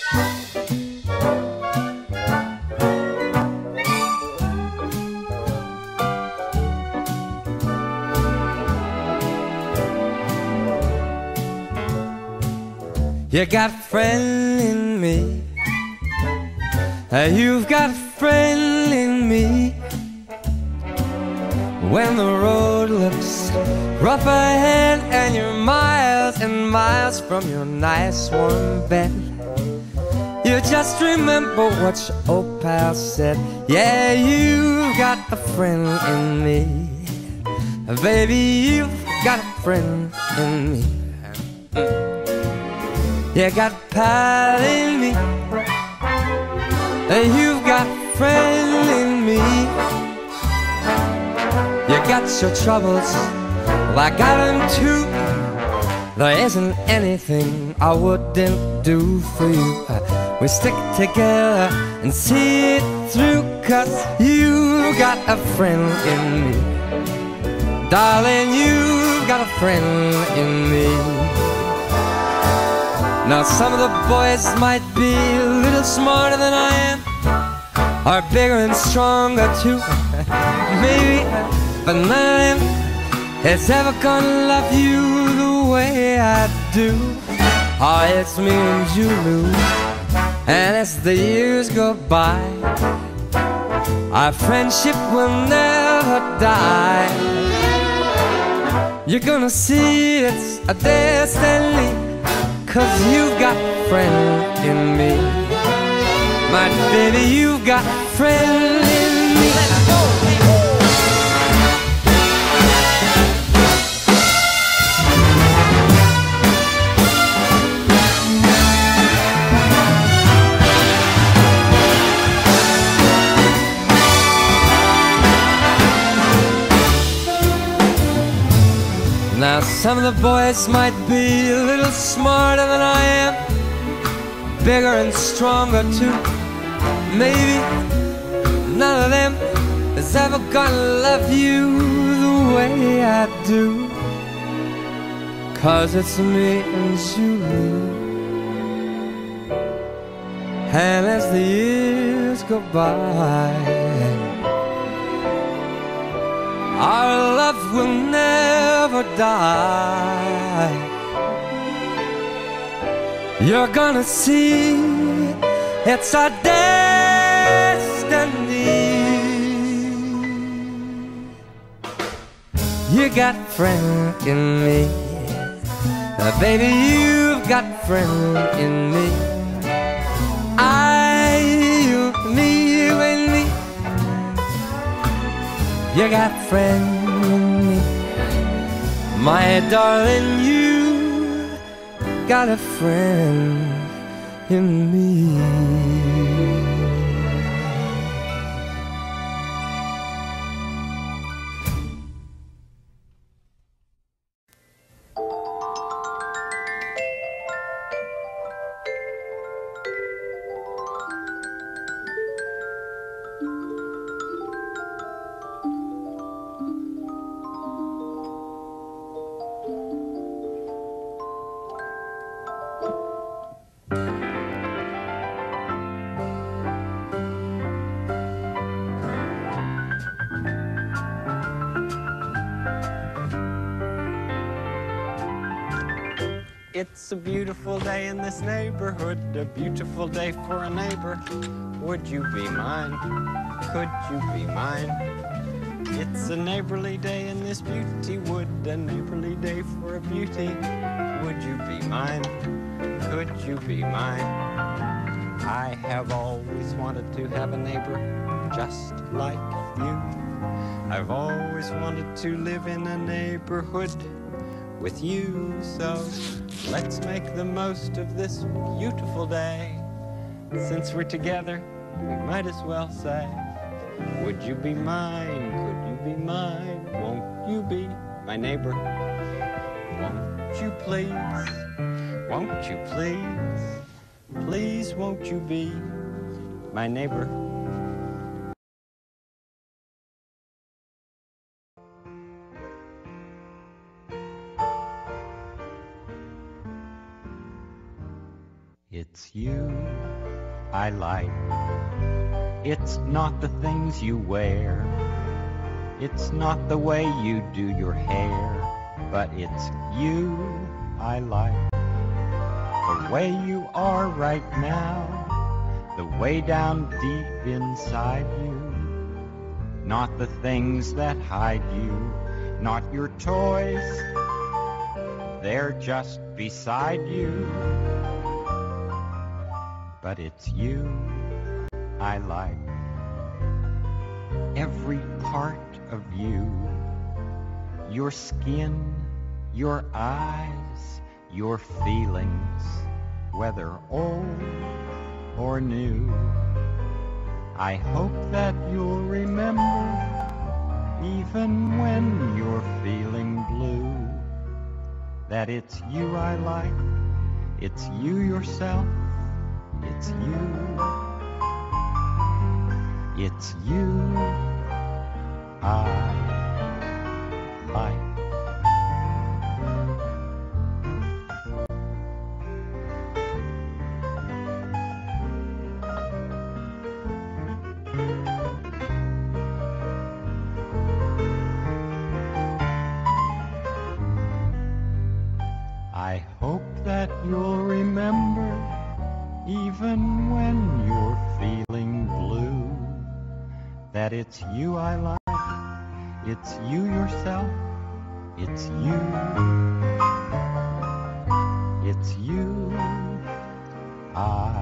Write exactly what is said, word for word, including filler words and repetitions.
You got a friend in me. You've got a friend in me. When the road looks rough ahead and you're miles and miles from your nice warm bed, you just remember what your old pal said. Yeah, you've got a friend in me. Baby, you've got a friend in me. You got a pal in me. You've got a friend in me. You got your troubles, well, I got them too. There isn't anything I wouldn't do for you. We stick together and see it through, 'cause you got a friend in me. Darling, you've got a friend in me. Now some of the boys might be a little smarter than I am, or bigger and stronger too, maybe, but none of them is ever gonna love you the way I do. Oh, it's me and you, Lou, and as the years go by, our friendship will never die. You're gonna see it's a destiny, 'cause you've got a friend in me. My baby, you've got a friend in me. Let's go! Now some of the boys might be a little smarter than I am, bigger and stronger too, maybe. None of them is ever gonna love you the way I do, 'cause it's me and you. And as the years go by, our love will never die. You're gonna see it's our destiny. You got a friend in me. Now, baby, you've got a friend in me. I, you, me, you and me. You got a friend in me. My darling, you got a friend in me. It's a beautiful day in this neighborhood, a beautiful day for a neighbor. Would you be mine? Could you be mine? It's a neighborly day in this beauty wood, a neighborly day for a beauty. Would you be mine? Could you be mine? I have always wanted to have a neighbor just like you. I've always wanted to live in a neighborhood with you, so let's make the most of this beautiful day. Since we're together, we might as well say, would you be mine? Could you be mine? Won't you be my neighbor? Won't you please? Won't you please? Please, won't you be my neighbor? It's you I like. It's not the things you wear. It's not the way you do your hair. But it's you I like. The way you are right now. The way down deep inside you. Not the things that hide you. Not your toys. They're just beside you. But it's you I like. Every part of you. Your skin, your eyes, your feelings, whether old or new. I hope that you'll remember, even when you're feeling blue, that it's you I like, it's you yourself, it's you, it's you I like. I hope that you'll remember, even when you're feeling blue, that it's you I like, it's you yourself, it's you, it's you I